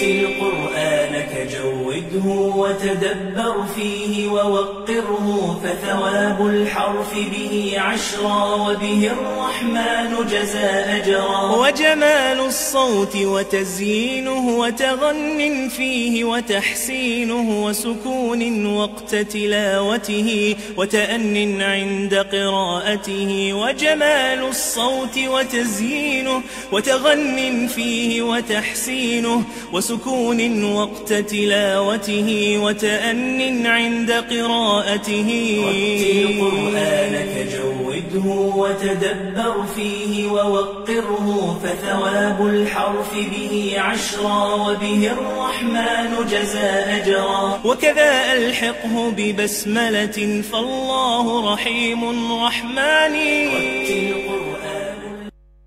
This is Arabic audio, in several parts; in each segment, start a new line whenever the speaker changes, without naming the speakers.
قرآنك جوده وتدبر فيه ووقره، فثواب الحرف به عشرا وبه الرحمن جزاء أجرا. وجمال الصوت وتزيينه وتغن فيه وتحسينه وسكون وقت تلاوته وتأن عند قراءته. وجمال الصوت وتزيينه وتغن فيه وتحسينه وسكون وقت تلاوته وتأن عند قراءته. رتل قرآنك جوده وتدبر فيه ووقره، فثواب الحرف به عشرا وبه الرحمن جزاء أجرا. وكذا ألحقه ببسملة فالله رحيم رحمن. رتل قرآن.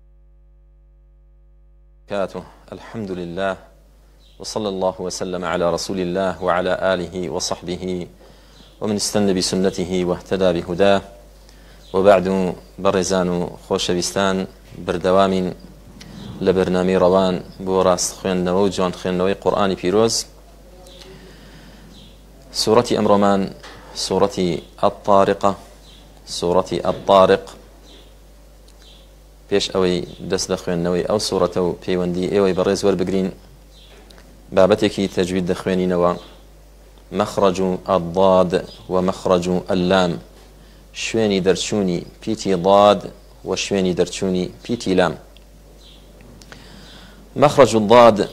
الحمد لله وصلى الله وسلم على رسول الله وعلى آله وصحبه ومن استنى بسنته واهتدى بهداه. وبعد برزان خوشويستان بردوام لبرنامج روان بوراست خوێندنەوە و جوان خوێندنەوەی قورآنی پیرۆز. سورة أمرمان سورة الطارقة سورة الطارق. پێش ئەوەی دەست لە خوێندنەوەی ئەو سوورەتە و پەیوەندی ئێوەی بەڕێز وەربگرین، بابەتێکی تەجوید دەخوێنینەوە. مەخرەج الضاد ومەخرەج اللام، شوێنی دەرچوونی پیتی ضاد و شوێنی دەرچوونی پیتی لام. مەخرەج الضاد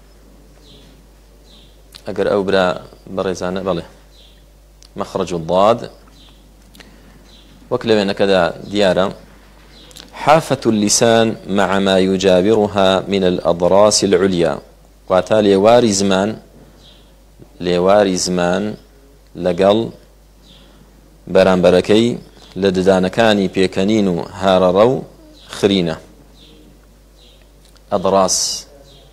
ئەگەر ئەو برا بەڕێزانە بەڵێ مەخرەج الضاد وەک لە وێنەکەدا دیارە حافة اللسان مع ما يجابرها من الأضراس العليا، واتا لێواری زمان لەگەڵ بەرامبەرەکەی لە ددانەکانی پێکەنین و هارەڕە و خرینە. ئەدراس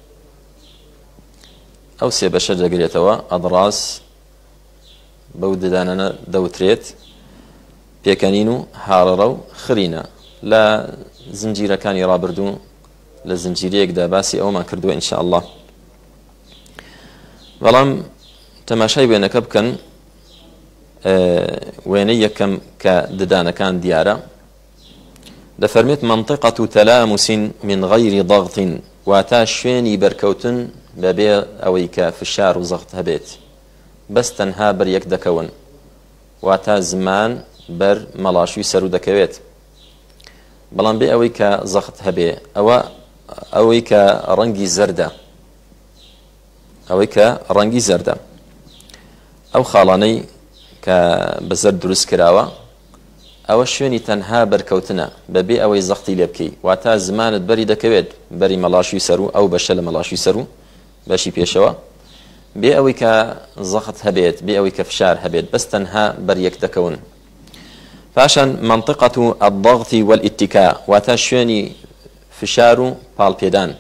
ئەو سێ بەشە دەگرێتەوە. ئەدراس بەو ددانانە دەوترێت پێکەنین و هارەڕە و خرینە. لە زنجیرەکانی ڕابردوو لە زنجیرەیەکدا باسی ئەومان کردووە ئینشاء الله. بەڵام تەماشای وێنەکە بکەن. وێنەی یەکەم کە ددانەکان دیارە دەفەرمێت منطقة تلامس من غير ضغط، واتا شوێنی بەرکەوتن بەبێ ئەوەی کە فشار و زەخت هەبێت، بەس تەنها بەر یەک دەکەون، واتا زمان بەر مەڵاشوی سەر و دەکەوێت. بەڵام بێ ئەوەی کە زەخت هەبێ، ئەوەی کە ڕەنگی زەردە، ئەو خاڵانەی کە بەزەر دروست کراوە، ئەوە شوێنی تەنها بەرکەوتنە بەبێ ئەوەی زەختی لێ بکەی، واتە زمانت بەری دەکەوێت بەری مەڵاشوی سەر و ئەو بەشە لە مەڵاشوی سەر و بەشی پێشەوە، بێ ئەوەی کە زەخت هەبێت، بێ ئەوەی کە فشار هەبێت، بەس تەنها بەر یەک دەکەون. پاشان منطقة الضغط والاتكاء، واتا شوێنی فشار و پاڵپێدان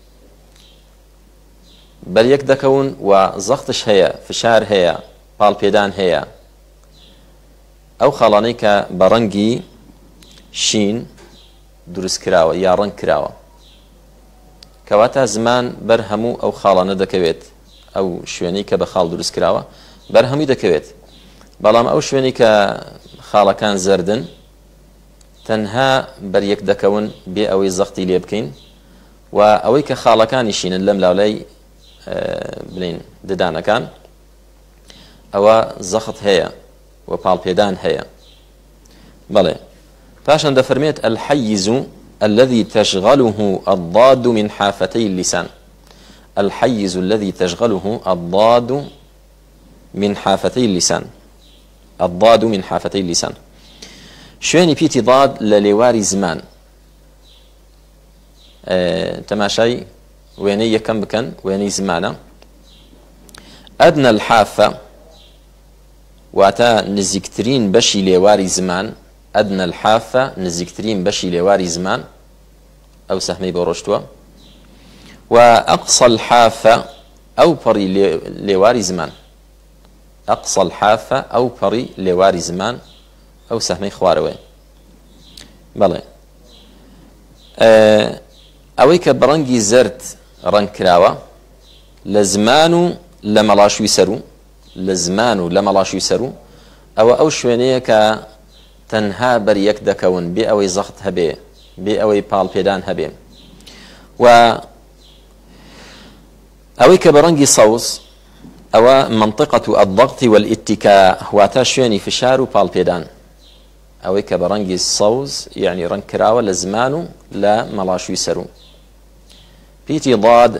بەر یەک دەکەون و زەختش هەیە، فشار هەیە، پاڵپێدان هەیە. ئەو خاڵانەی کە بە ڕەنگی شین دروست کراوە یا ڕەنگ کراوە، کەواتە زمان بەر هەموو ئەو خاڵانە دەکەوێت، ئەو شوێنەی کە بە خاڵ دروست کراوە بەر هەمووی دەکەوێت. بەڵام ئەو شوێنی کە خاڵەکان زەردن تەنها بەر یەک دەکەون بێ ئەوەی زەختی لێ بکەین، و ئەوەی کە خاڵەکانی شینن لەم لاولای بڵین ددانەکان، ئەوە زەخت هەیە و پاڵپێدان هەیە. بەڵێ پاشان دەفەرمێت الحيز الذي تشغله الضاد من حافتي اللسان. الحيز الذي تشغله الضاد من حافتي اللسان. الضاد من حافتي اللسان، شوێنی پیتی ضاد لە لێواری زمان. تەماشای وێنەی یەکەم بکەن، وێنەی زمانە. ئەدنە الحافە واتە نزیکترین بەشی لێواری زمان. ئەدنە الحافە نزیکترین بەشی لێواری زمان، ئەو سەحمەی بۆ ڕۆشتووە. و ئەقصە الحافە ئەو پەڕی لێواری زمان. أقصى الحافة أو بري لواري زمان أو سهمي خواروي. بلى أويك برنجي زرت رنكراوة لە زمان و لە مەڵاشوی سەر و لە زمان و لە مەڵاشوی سەر و ئەوە ئەو شوێنەیە کە تەنها بەریەک دەکەون بێ ئەوەی زەخت هەبێ بێ ئەوەی پاڵپێدان هەبێ و ئەوەی کە بە ڕەنگی سەوز ئەوە منطقة الضغط والاتكاء واتە شوێنی فشار و پاڵپێدان ئەوەی کە بە ڕەنگی سەوز یعنی ڕەنگ کراوە لە زمان و لە مەڵاشوی سەر و پیتی ضاد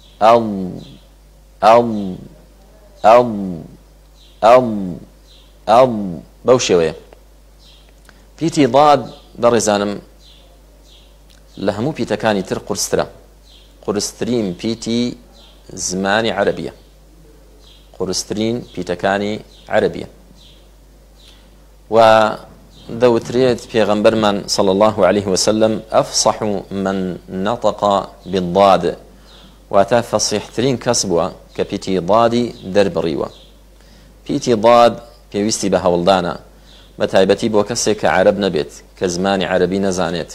بەو شێوەیە پیتی ضاد بەڕێزانم لە هەموو پیتەکانی تر قورسترە قورسترین پیتی زمانی عەرەبیە قورسترین پیتەکانی عەرەبیە و دەوترێت پێغەمبەرمان صلى الله عليه وسلم أفصح من نطق بالضاد واتە فەسیحترین کەس بووە کە پیتی ضادی دەربڕیوە پیتی ضاد پێویستی بە هەوڵدانە بە تایبەتی بۆ کەسێک کە عەرەب نەبێت کە زمانی عەرەبی نەزانێت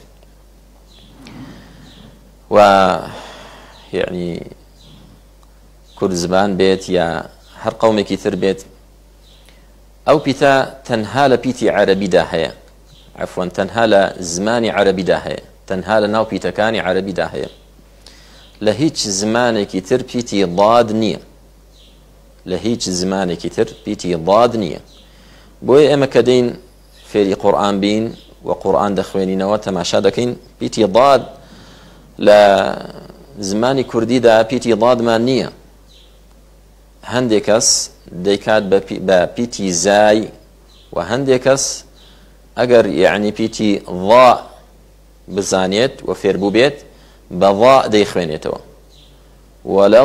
و یعنی کورد زبان بێت یا هەر قەومێکی تر بێت ئەو پیتە تەنها لە پیتی عەرەبیدا هەیە عەفوەن تەنها لە زمانی عەرەبیدا هەیە تەنها لە ناو پیتەکانی عەرەبیدا هەیە لە هیچ زمانێکی تر پیتی ضاد نییە لە هیچ زمانێکی تر پیتی ضاد نییە بۆیە ئێمە کە دەین فێری قورئان بین و قورئان دەخوێنینەوە تەماشا دەکەین پیتی ضاد لە زمانی کوردیدا پیتی ضادمان نییە هەندێک کەس دەیکات بە پیتی زای و هەندێک کەس ئەگەر یعنی پیتی ضا بزانێت و فێربوو بێت بە ضا دەیخوێنێتەوە ولا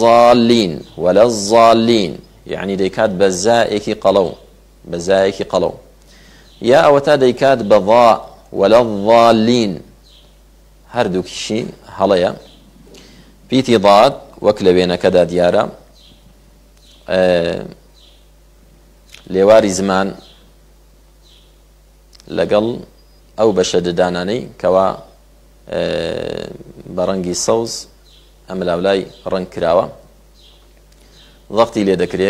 الضالين يعني دەیکات بە زائێکی قەڵەو بە زایەکی قەڵەو یا ئەوە تا دەیکات بە ضا ولا الضالين هەردووکیشی هەڵەیە پیتی ضاد وەک لە وێنەکەدا دیارە لێواری زمان لەگەڵ ئەو بەشە ددانانەی کەوا بە ڕەنگی سەوز ئەمە لاولای ڕەنگ کراوە ضەغتی لێ دەکرێ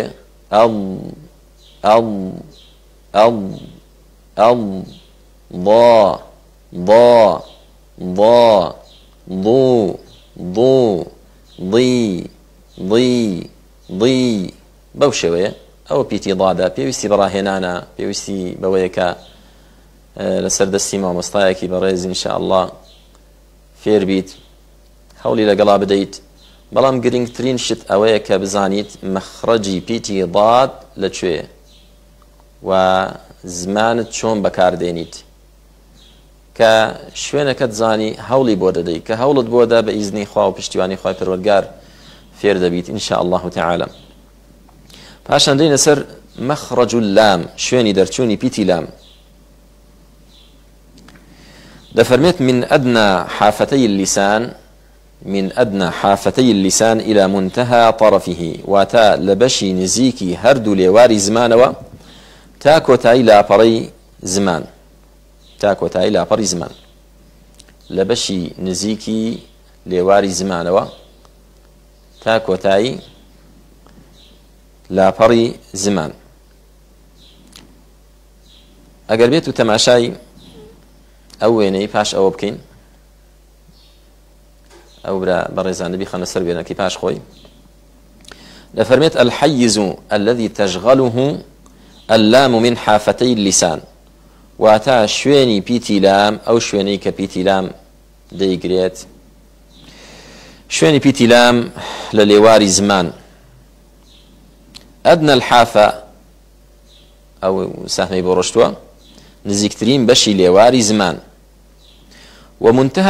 ضی بەو شێوەیە ئەو پیتی ضادە پێویستی بەڕاهێنانە پێویستی بەوەیە کە لەسەر دەستی مامۆستایەکی بەڕێز ئینشاءالله فێر بیت هەوڵی لەگەڵا بدەیت بەڵام گرنگترین شت ئەوەیە کە بزانیت مەخرەجی پیتی ضاد لەکوێیە و زمانت چۆن بەکاردێنیت کە شوێنەکەت زانی هەوڵی بۆ دەدەیت کە هەوڵت بۆدا بە ئیزنی خوا و پشتیوانی خوای پەروەردگار فێر دەبیت ئینشاءالله تعالى پاشان دێنە سەر مەخرەج اللام شوێنی دەرچوونی پیتی لام دەفەرمێت من أدنى حافتي اللسان إلى منتهى طرفه واتا لبشي نزيكي هردو ليواري زمانوا تاكو تاي لاپەڕەی زمان لبشي نزيكي ليواري زمانوا تاكو تاي لاپەڕی زمان ئەگەر بێت و تەماشای ئەو وێنەی پاش ئەوە بکەین ئەو برا بەڕێزان بخەنە سەر وێنەکەی پاش خۆی دەفەرمێت الحيز الذي تشغله اللام من حافتي اللسان واتا شوێنی پیتی لام ئەو شوێنەی کە پیتی لام دەیگرێت شوێنی پیتی لام لە لێواری زمان أدنى الحافة أو سهمي بورشتوا نزيكترين بشي ليواري زمان ومنتهى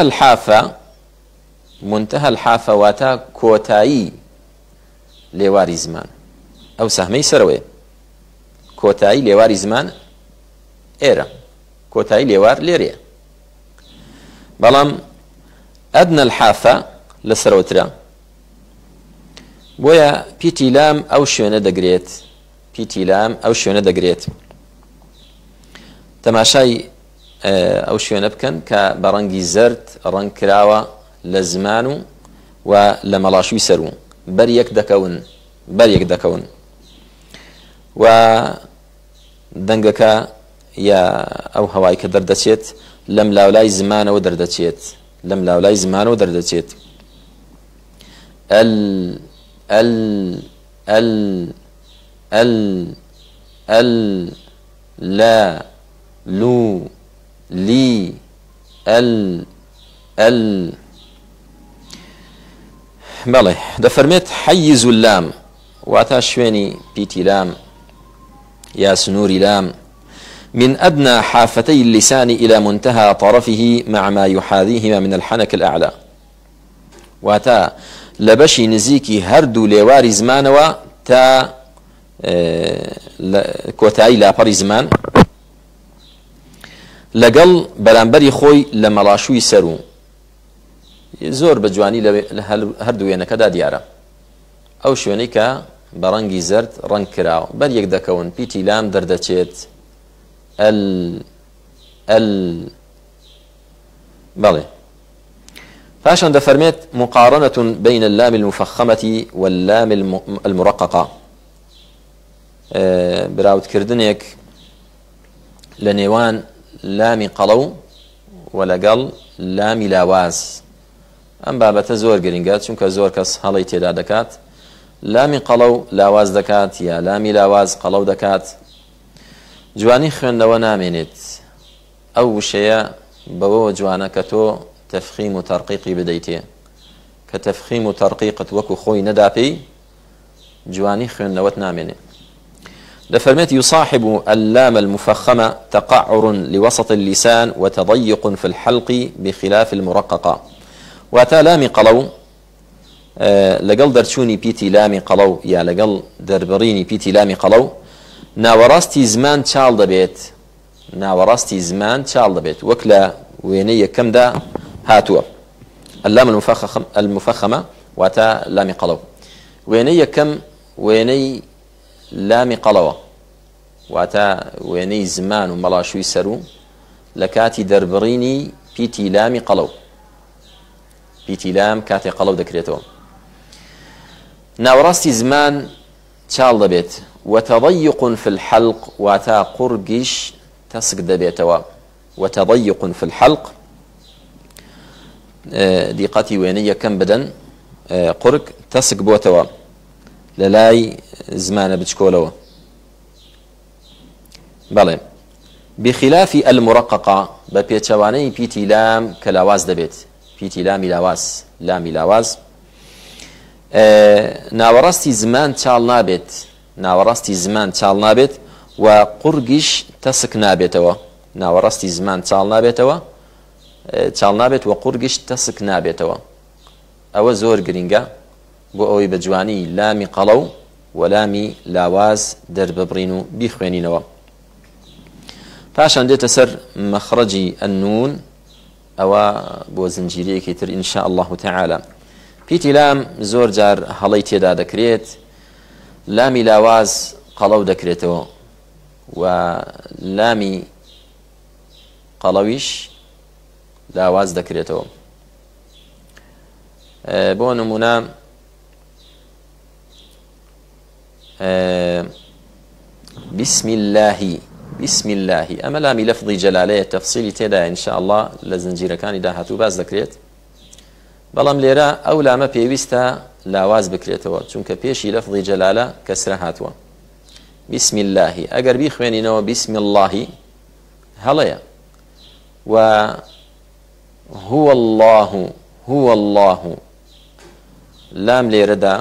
الحافة واتا كوتاي ليواري زمان أو سهمي سروي كوتاي ليواري زمان إيرا كوتاي ليوار ليريا بلام أدنى الحافة لسروترا بۆیە پیتی لام ئەو شوێنە دەگرێت تەماشای ئەو شوێنە بکەن کە بە ڕەنگی زەرد ڕەنگ کراوە لە زمان و لە مەڵاشوی سەر و بەریەک دەکەون و دەنگەکە یا ئەو هەوای کە دەردەچێت لەم لاولای زمانەوە دەردەچێت ال ال ال ال ال لا لو لي ال ال بەڵێ دەفەرمێت حيز اللام واتا شوێنی پیتی لام يا سنوري لام من أدنى حافتي اللسان إلى منتهى طرفه مع ما يحاذيهما من الحنك الأعلى واتا لبشي نزيكي هردو لواري زمانوا تا كوتاي لابري زمان لقل بلانبري خوي لملاشوي سرو زۆر بە جوانی لە هەردوو وێنەکەدا دیارە ئەو شوێنەی کە بە ڕەنگی زرد ڕەنگ کراوە بەریەک دەکەون پیتی لام دەردەچێت بەڵێ پاشان دەفەرمێت مقارنة بين اللام المفخمة واللام المرققة براوتکردنێک لە نێوان لامی قەڵەو و لەگەڵ لامی لاواز ئەم بابەتە زۆر گرنگە چونکە زۆر کەس هەڵی تێدا دەکات لامی قەڵەو لاواز دەکات یا لامی لاواز قەڵەو دەکات جوانی خوێندنەوە نامێنێت ئەو وشەیە بەوە جوانە کە تۆ تەفخیم و تەرقیقی بدەیتێ کە تەفخیم و تەرقیقت وەکو خۆی نەداپێی جوانی خوێندنەوەت نامێنێ دەفەرمێت يصاحب اللام المفخمة تقعر لوسط اللسان وتضيق في الحلق بخلاف المرققة واتا لامی قەڵەو لەگەڵ دەرچوونی پیتی لامی قەڵەو یا لەگەڵ دەربڕینی پیتی لامی قەڵەو ناوەڕاستی زمان چاڵ دەبێت وەک لە وێنەی یەکەمدا هاتووە اللام المفخمة واتا لامی قەڵەو وێنەی یەکەم وێنەی لامی قەڵەوە واتا وێنەی زمان و مەڵاشووی سەرو لە کاتی دەربڕینی پیتی لامی قەڵەو پیتی لام کاتی قەڵەو دەکرێتەوە ناوەڕاستی زمان چاڵ دەبێت وتضيق في الحلق واتا قورگیش تەسک دەبێتەوە وتضيق في الحلق دیقەتی وێنەی یەکەم بدەن قورگ تەسک بۆتەوە لە لای زمانە بچکۆلەوە بەڵێ بخلاف المرققة بە پێچەوانەی پیتی لام کە لاواز دەبێت پیتی لامی لاواز ناوەڕاستی زمان چاڵ نابێت و قورگیش تەسک نابێتەوە ناوەڕاستی زمان چاڵ نابێت و قورگیش تەسک نابێتەوە ئەوە زۆر گرنگە بۆ ئەوەی بە جوانی لامی قەڵەو و لامی لاواز دەرببڕین و بیخوێنینەوە پاشان دێتە سەر مەخرەجی النون ئەوە بۆ زنجیرەیەکی تر ئین شاء الله تعالى پیتی لام زۆر جار هەڵەی تێدا دەکرێت لامی لاواز قەڵەو دەکرێتەوە و لامی قەڵەویش لاواز دەکرێتەوە بۆ نمونە بسم الله ئەمە لامی لەفظی جەلالەیە تەفسیلی تێدا ئین شاء الله لە زنجیرەکانی داهاتوو باز دەکرێت بەڵام لێرە ئەو لامە پێویستە لاواز بکرێتەوە چونکە پێشی لەفظی جەلالە کەسرە هاتووە بسم الله ئەگەر بیخوێنینەوە بسم الله هەڵەیە و هو الله لام لێرەدا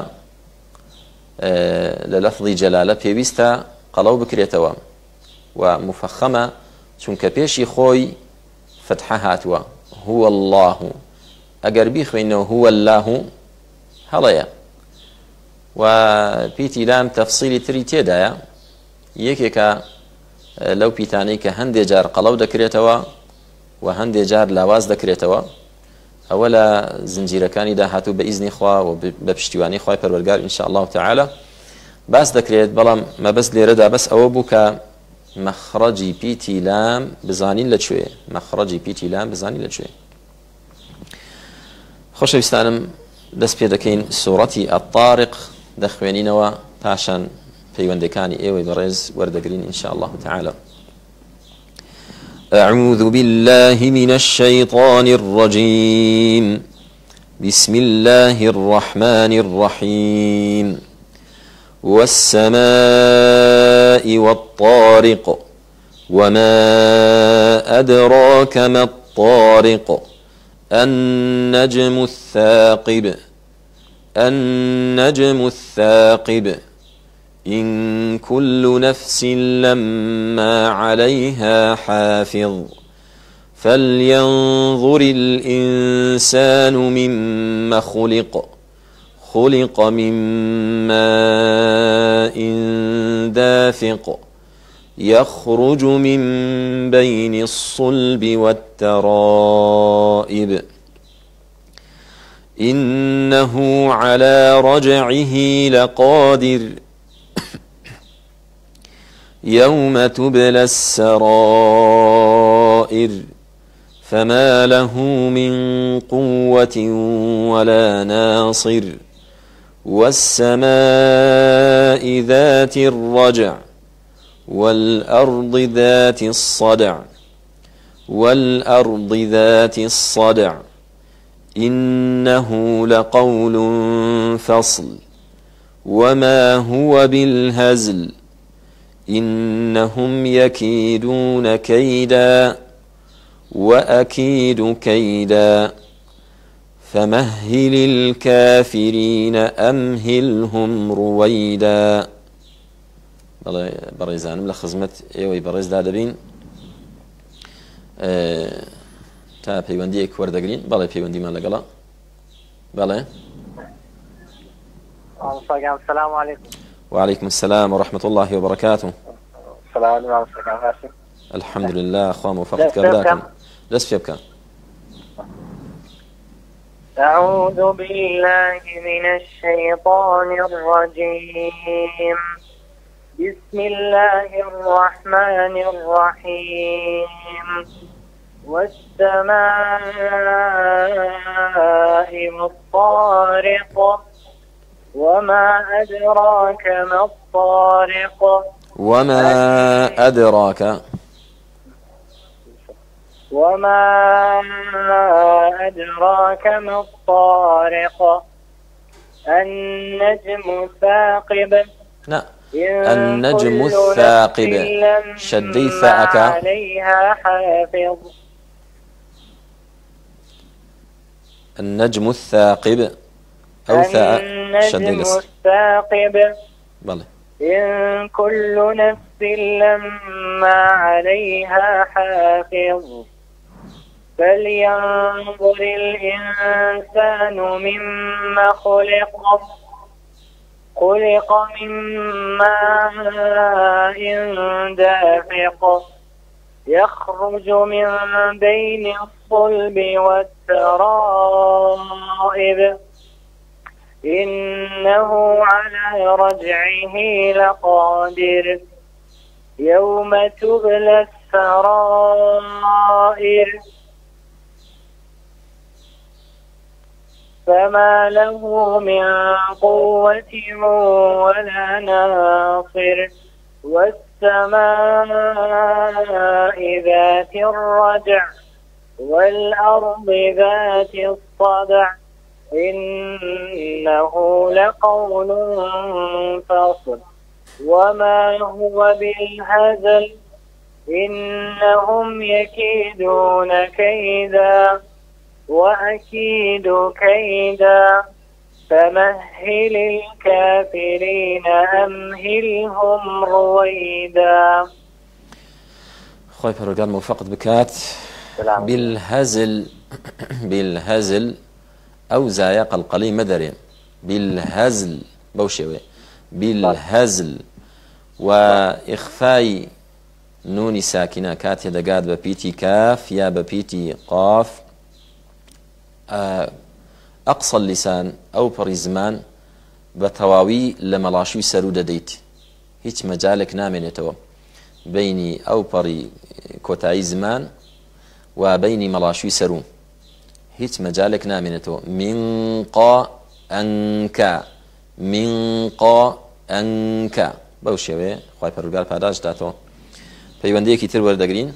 لە لەفظی جەلالە پێویستە قەڵەو بکرێتەوە و مفخمە چونکە پێشی خۆی فتحە هاتووە هو الله ئەگەر بیخوێنەوە هو الله هەڵەیە و پیتی لام تەفسیلی تری تێدایە یەکێکە لەو پیتانەی کە هەندێک جار قەڵەو دەکرێتەوە و هەندێک جار لاواز دەکرێتەوە ئەوە لە زنجیرەکانی داهاتوو بە ئیزنی خوا و بە پشتیوانی خوای پەروەردگار ئین شاء الله تعالى باس دەکرێت بەڵام مەبەست لێرەدا بەس ئەوە بوو کە مەخرەجی پیتی لام بزانین لەکوێ خۆشەویستانم دەست پێ دەکەین سوورەتی الطارق دەخوێنینەوە پاشان پەیوەندەکانی ئێوەی بەڕێز وەردەگرین إن شاء الله تعالى. أعوذ بالله من الشيطان الرجيم. بسم الله الرحمن الرحيم. والسماء والطارق وما أدراك ما الطارق النجم الثاقب إن كل نفس لما عليها حافظ فلينظر الإنسان مما خلق من ماء دافق يخرج من بين الصلب والترائب إنه على رجعه لقادر يوم تبلى السرائر فما له من قوة ولا ناصر والسماء ذات الرجع والأرض ذات الصدع إنه لقول فصل وما هو بالهزل إنهم يكيدون كيدا وأكيد كيدا فمهل الكافرين أمهلهم رويدا. بەڕێزانم لە خزمەت ئێوەی بەڕێزدا دەبین تا پەیوەندیەک وەردەگرین. بەڵێ پەیوەندیمان لەگەڵا. بەڵێ.
السلام عليكم.
وعليكم السلام ورحمة الله وبركاته.
السلام عليكم.
الحمد لله أخوة موفقك بلاكم. دست في بكام.
أعوذ بالله من الشيطان الرجيم. بسم الله الرحمن الرحيم. والسماء والطارق وما أدراك ما الطارق
وما أدراك
ما الطارق النجم الثاقب.
نعم النجم الثاقب شدي ثاءك
عليها حافظ.
النجم الثاقب أو ثاء شدي
النجم الثاقب
بلى
إن كل نفس لما عليها حافظ فلينظر الإنسان مما خلق من ماء دافق يخرج من بين الصلب والترائب إنه على رجعه لقادر يوم تبلى السرائر فما له من قوة ولا ناصر والسماء ذات الرجع والأرض ذات الصدع إنه لقول فصل وما هو بالهزل إنهم يكيدون كيدا وأكيد كيدا فمهل الكافرين أمهلهم رويدا.
خوي فرقان موفق بكات. بالهزل أو زايق القلي مدري بالهزل بوشوي بالهزل وإخفاء نون ساكنة كات يدقاد ببيتي كاف يا ببيتي قاف أقصى اللسان أو بريزمان بتواوي لملاشوي سرودة ديت هيك مجالك نامن يتوا بيني أو بري كوتاي زمان وبيني ملاشوي سرو هيك مجالك نامن يتوا من قا أنك من قا أنك بوشيوي خواهي پروردگار پاداش داتو پەیوەندەیەکی تر وەردەگرین.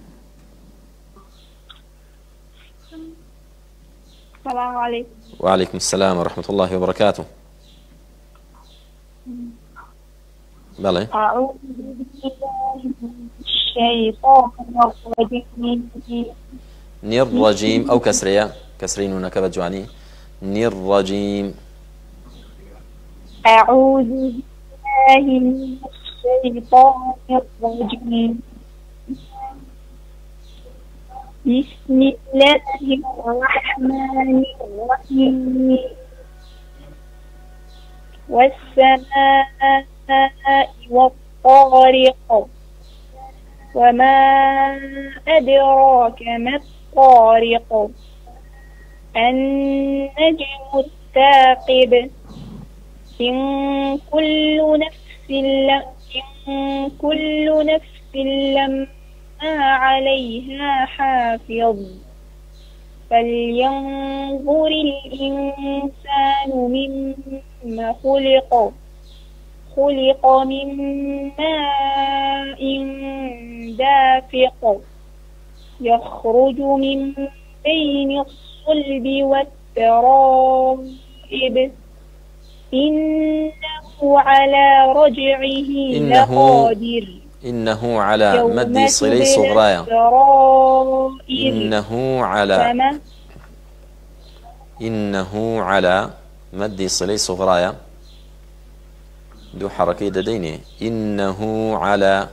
السلام عليكم.
وعليكم السلام ورحمة الله وبركاته. بلى.
أعوذ بالله من الشيطان الرجيم.
نير أو كسرية كسرين ونكبت جواني نير رجيم.
أعوذ بالله من الشيطان الرجيم. بسم الله الرحمن الرحيم. والسماء والطارق وما أدراك ما الطارق النجم الثاقب إن كل نفس لما عليها حافظ فلينظر الإنسان مما خلق من ماء دافق يخرج من بين الصلب والترائب إنه على رجعه لقادر
إنه على مد صلي صغرايا إنه على مد صلي صغرايا دو حركة دديني إنه على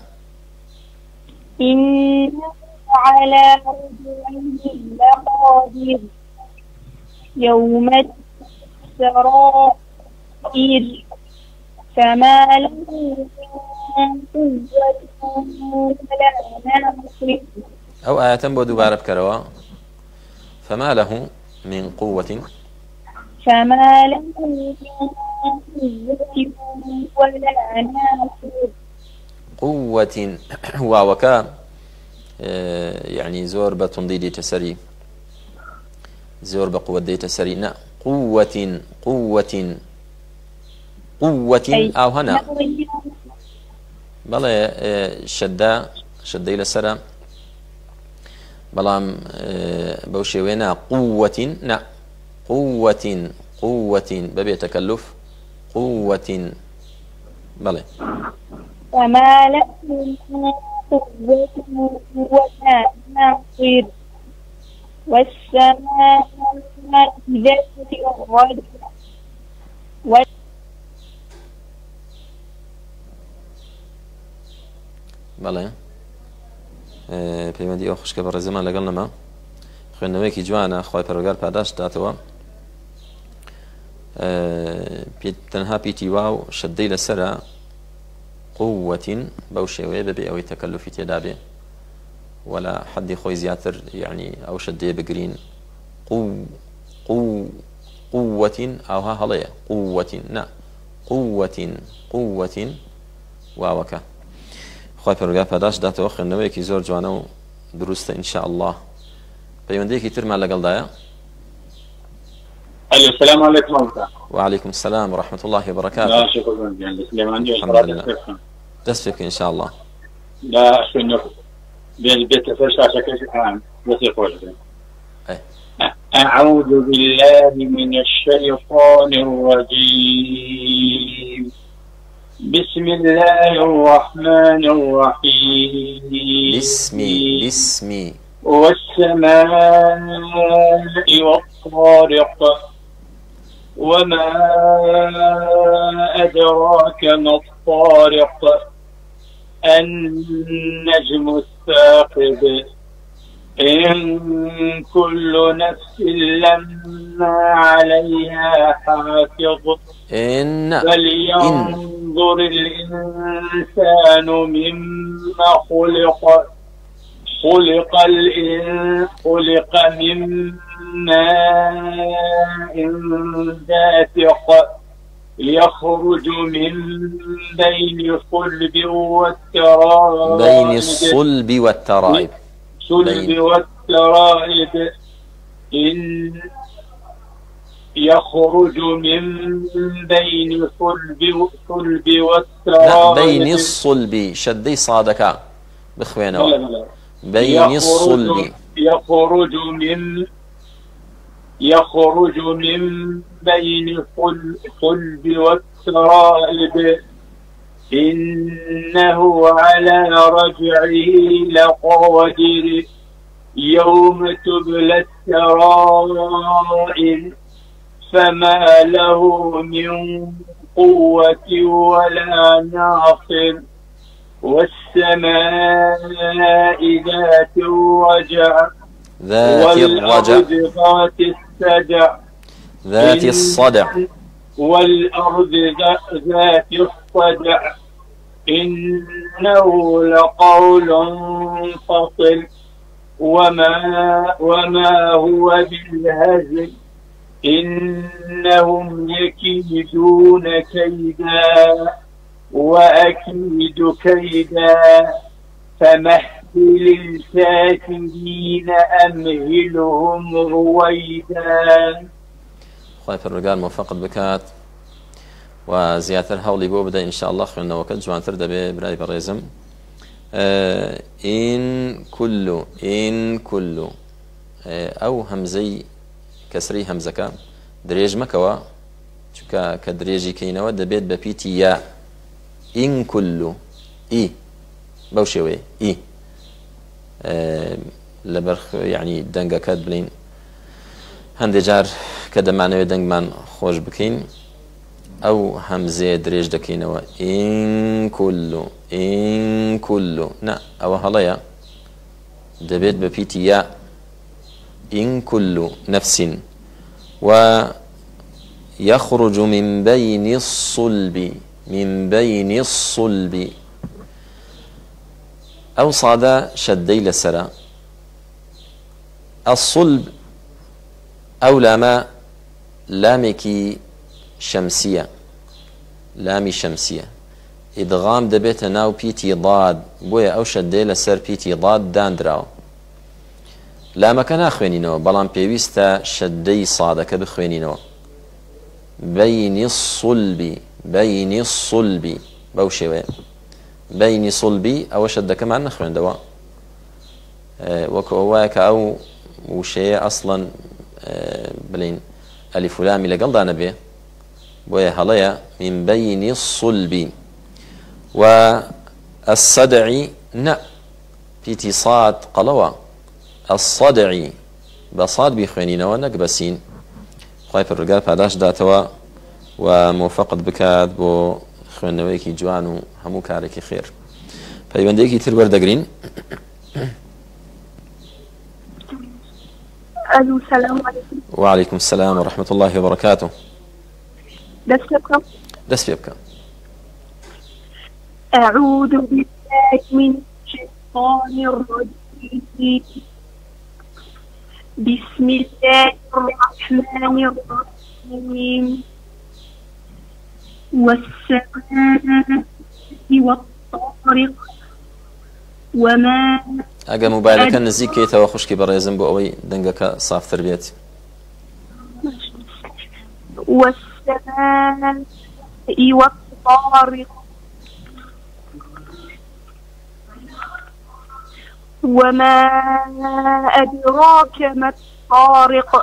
رجعه لقادر يوم السرائر فما له من قوة ولا ناصر.
أو آية بودو بارب كروا فما له من قوة
ولا ناصر.
قوة واوكا يعني زور بتنضيد تسري زور بقوة دي تسري نا قوة أو هنا بلا شدة إلى سرا بلام بوشي وينا قوة نا قوة ببي تكلف قوة بلى
وما له من قوة ولا ناصر. والسماء ذات الرجع
بەڵێ پەیوەندی ئەو خوشکە بە ڕێزەمان لەگەڵ نەما خوێندنەوەیەکی جوانە خۆی پەروەردگار پاداش داتەوە تەنها پیتی واو شەدەی لەسەرە قووەتین بەو شێوەیە بەبێ ئەوەی تەکەلوفی تێدا بێ ولا حەدی خۆی زیاتر یعنی ئەو شەدەیە بگرین قووەتین ئەوها هەڵەیە قووەتین نا قووەتین واوەکە خۆی پەروەردگار پاداش داتەوە خوێندنەوەیەکی زۆر جوانە و دروستە ئینشاء الله. پەیوەندەیەکی ترمان لەگەڵدایە.
السلام عليكم.
وعليكم السلام ورحمة الله وبركاته.
لا شكرا جزيلا.
الحمد لله. تسفك إن شاء الله.
لا شنو بالبيت فرشة كذا بس يقول. أعوذ بالله من الشيطان الرجيم. بسم الله الرحمن الرحيم.
بسمي
والسماء والطارق وما أدراك ما الطارق النجم الثاقب إن كل نفس لما عليها حافظ فلينظر الإنسان مما خلق من ماء دافق يخرج من بين الصلب والترائب يخرج من بين صلب
لا،
والترائب.
بين الصلب شدي صادك بخوينه.
لا.
بين الصلب.
يخرج من بين صلب والترائب، إنه على رجعه لقادر، يوم تبلى السرائر، فما له من قوة ولا ناصر، والسماء ذات الرجع والأرض
ذات الصدع
والأرض ذات الصدع، إنه لقول فصل، وما هو بالهزل، إنهم يكيدون كيدا وأكيد كيدا، فمهل الكافرين أمهلهم رويدا.
خايف الرجال موفق بكات وزيادة هولي بو بدأ إن شاء الله خلنا وقت جوان ترد براي بريزم. إن كل أو همزي كسري همزك دريج مكوا چونکە کە درێژی کەینەوە دەبێت بە پیتی یا ئین کولو ئی بەو شێوەیە ئی لەبەر یعنی دەنگەکەت بڵین هەندێک جار کە دەمانەوێت دەنگمان خۆش بکەین ئەو هەمزەیە درێژ دەکەینەوە ئین کولو نا ئەوە هەڵەیە دەبێت بە پیتی یا ئین کولو نەفسین و يخرج من بين الصلب أو صاد شدي لسرا الصلب أو لامكي شمسية لامي شمسية إدغام دبيت ناو بيتي ضاد بويا أو شدي لسر بيتي ضاد داندراو لا مكان أخوينينو بلان بيويستا شدي صادك بخوينينو بين الصلب بوشي بين صلبي أو شدك مع النخوين دواء وكواك أو وشيء أصلا بلين ألف لام لقل دانا به ويا هليا من بين الصلب والصدع نا في تصاد قلوة الصدع بصاد بخوينين ونقبسين خايف الرجال فعلاش داتوا وموفقت بكات بو خوێندنەوەیەکی جوان و هەموو کارێکی خێر پەیوەندێکی تر وەردەگرین.
السلام عليكم.
وعليكم السلام ورحمة الله وبركاته. دەست پێ بکە.
أعوذ بالله من الشيطان الرجيم. بسم الله الرحمن الرحيم. والسماء والطارق وما
ئەگە موبایلەکە نزیکەیتەوە خوشکی بەڕێزم بۆ ئەوەی دەنگەکە سافتر بێت.
والسماء والطارق وما أدراك ما الطارق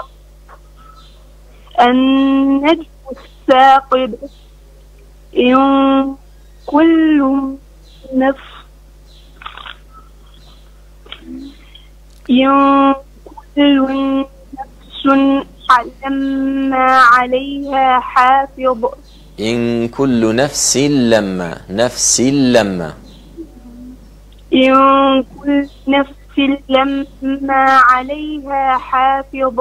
النجم الثاقب إن كل نفس لما عليها حافظ.
إن كل نفس لما
إن كل نفس لما عليها حافظ.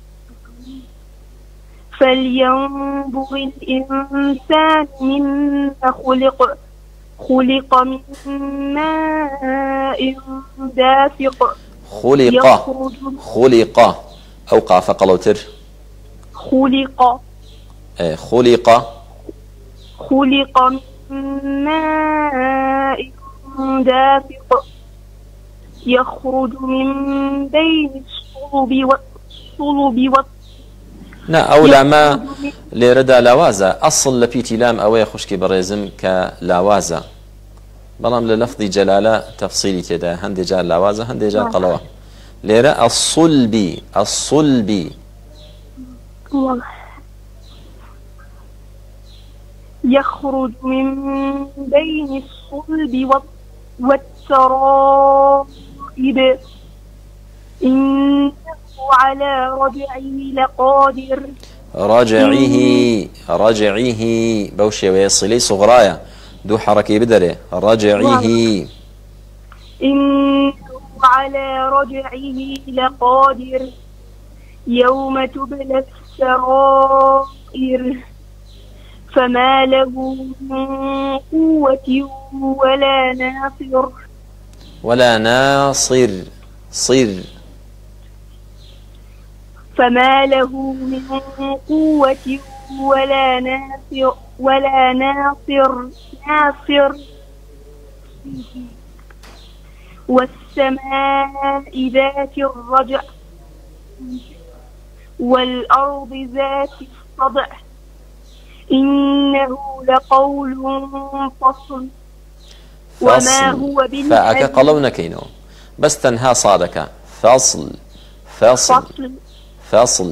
فلينظر الإنسان مما خلق من ماء دافق.
خلق أو قاف قلوتر
خلق من ماء دافق يخرج من بين الصلب
نا ئەو لامە لێرەدا لاوازە ئەسڵ لە پیتی لام ئەوەیە خوشکی بەڕێزم کە لاوازە بەڵام لە لەفظی جەلالە تەفسیلی تێدا هەندێک جار لاوازە هەندێک جار قەڵەوە لێرە ئەسڵبی ئەسڵبی
يخرج من بين الصلب والترائب إنه على رجعه لقادر
رجعه بوشي ويصلي صغرايا دو حركي بدري رجعه
إنه على رجعه لقادر يوم تبلى السرائر فما له من قوة ولا ناصر فما له من قوة ولا ناصر والسماء ذات الرجع والأرض ذات الصدع إنه لقول فصل وما هو بالهزل
فأك قلونا كينو بس تنها صادك فصل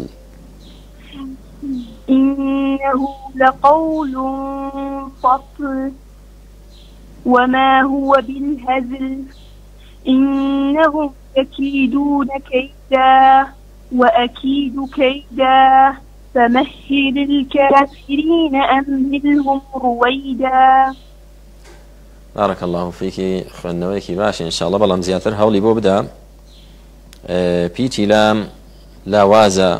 إنه لقول فصل وما هو بالهزل إنهم يكيدون كيدا وأكيد كيدا فمهل الكافرين أمهلهم رويدا.
بارك الله فيك خوانەوەیەکی باش إن شاء الله بەڵام زیاتر هەوڵی بۆ بدە پیتی لام لاوازە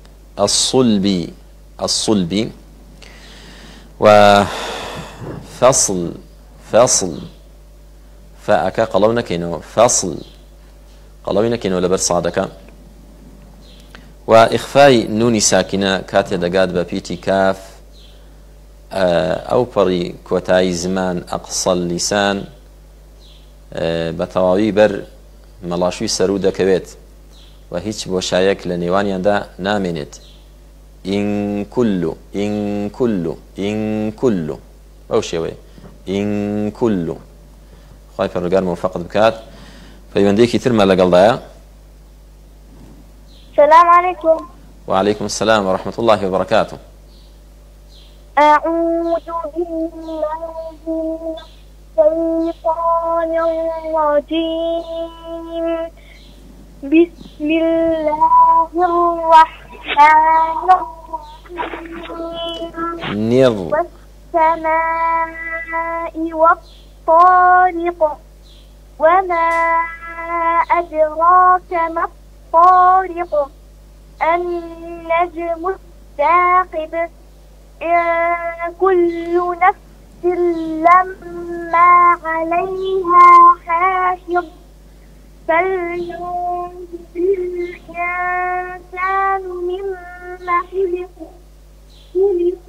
الصلبي و فصل فأكا قەڵەو نەکەینەوە فصل قەڵەوی نەکەینەوە لەبەر سادەکە وإخفاء نوني ساكنة كاتي دقاد ببيتي كاف أو بري كوتاي زمان أقصى اللسان بتواوي بر ملاشوي سرودة كبيت وهيش بوشايك لنيوانيان دا نامنت إن كل أو شوي إن كل خايف الرجال موفق بكات فيونديكي ترمى لقلدايا.
السلام عليكم.
وعليكم السلام ورحمة الله وبركاته.
أعوذ بالله من الشيطان الرجيم. بسم الله الرحمن الرحيم. والسماء والطارق وما أدراك ما الطارق النجم الثاقب إن كل نفس لما عليها حافظ فلينظر الإنسان مما خلق من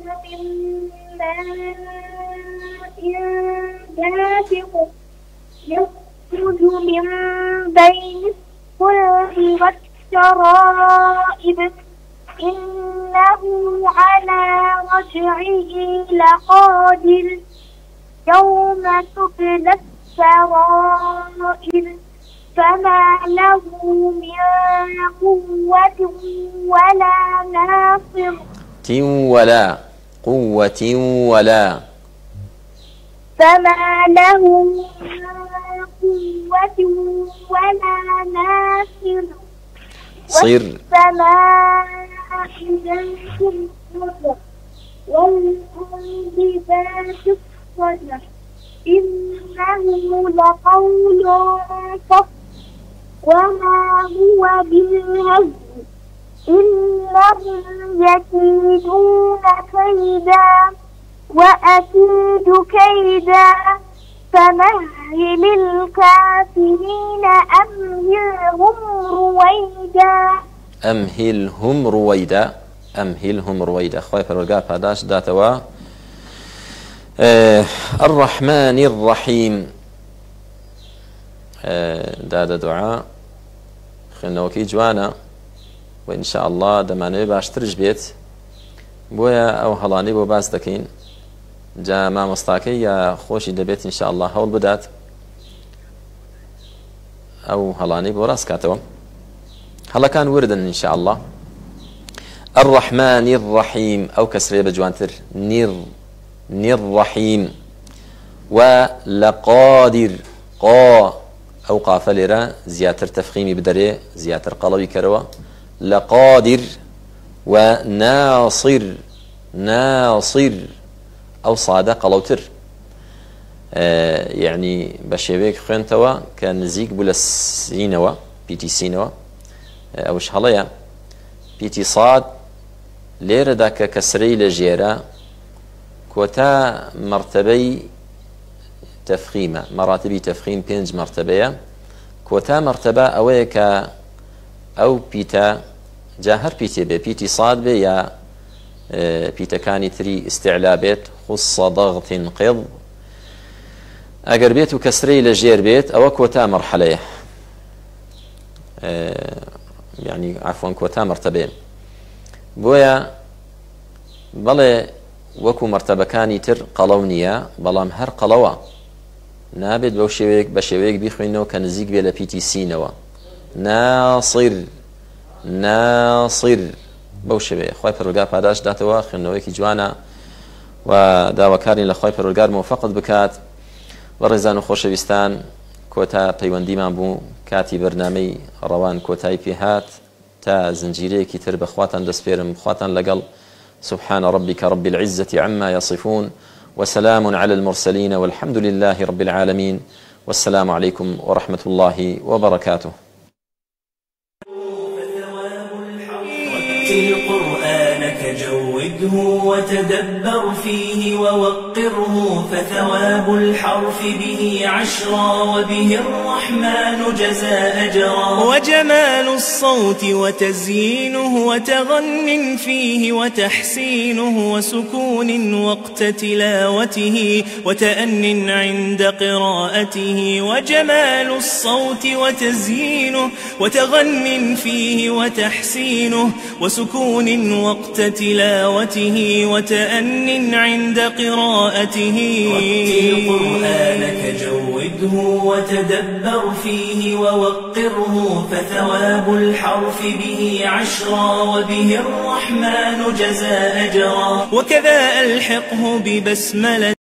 ماء دافق يخرج من بين الصلب والترائب إنه على رجعه لقادر يوم تبلى السرائر فما له من قوة ولا ناصر
ولا قوة ولا
فما له من قوة ولا ناصر والسماء ذات الرجع والأرض ذات الصدع إنه لقول فصل وما هو بالهزل إنهم يكيدون كيدا وأكيد كيدا فمهل الكافرين
أمهلهم رويدا خوي فرقا باداش داتوا الرحمن الرحيم دادا دعاء خلنا وكي جوانا وإن شاء الله دمانوي باش ترج بيت بۆیە ئەو هەڵانی بۆ باس دەکەین جا مامۆستاکەی یا خۆشی دەبێت ئینشاء الله هەوڵ بدات ئەو هەڵانی بۆ ڕاست کاتەوە. هەڵەکان وردن ئینشاء الله. الرحمن الرحيم أو كسرية بجوانتر نير رحيم. ولقادر قا أو قافلرا زياتر تفخيمي بدري زياتر قلبي كروا لقادر. وناصر ناصر أو صادق قلوتر يعني بشيبيك خوينتوا كان نزيك بولا سينوا بيتي سينوا أو شحاليا بيتي صاد ليرة داك كسري لجيرا كوتا مرتبي تفخيمة مراتبي تفخيم بينج مرتبية كوتا مرتبة أويك أو بيتا جاهر بيتي بي بيتي صاد بي يا بيتا كاني تري استعلا بيت خص ضغط قض أقر بيت وكسري لجير بيت أو كوتا مرحلة يعني عفوا كوتا مرتبين بويا بلي وكو مرتبة كاني تر قلونية بلام هر قلوة نابد بشويك بيخوينو كنزيك بيلا بيتي سينوا ناصر ناصر بوشبه خوي پروردگار پاداش داتوا خوێندنەوەیەکی جوانە و داواکارین لە خوي پروردگار موفقت بکات. بەڕێزان و خۆشەویستان کۆتا پەیوەندیمان بوو کاتی بەرنامەی ڕەوان کۆتایی پێهات تا زنجیرەیەکی تر بەخواتان دەسپێرم خواتان لەگەڵ. سبحان ربك رب العزة عما يصفون وسلام على المرسلين والحمد لله رب العالمين والسلام عليكم ورحمة الله وبركاته.
القرآن جوده وتدبر فيه ووقره فثواب الحرف به عشرا وبه الرحمن جزاء أجرا. وجمال الصوت وتزيينه وتغن فيه وتحسينه وسكون وقت تلاوته وتأن عند قراءته. وجمال الصوت وتزيينه وتغن فيه وتحسينه وسكون وقت تلاوته وتأن عند قراءته. رتل قرآنك جوده وتدبر فيه ووقره فثواب الحرف به عشرا وبه الرحمن جزاء أجرا. وكذا ألحقه ببسملة